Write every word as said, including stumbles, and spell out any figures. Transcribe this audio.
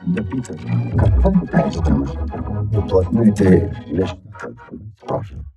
Допитывать. Как вы пытаетесь, потому что уплотнить и лишь спрашивать.